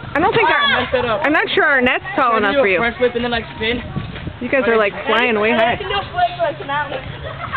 I don't think messed it up. I'm not sure our net's tall enough for you. Front flip and then like spin. You guys are like flying way high. No flip like an outlet.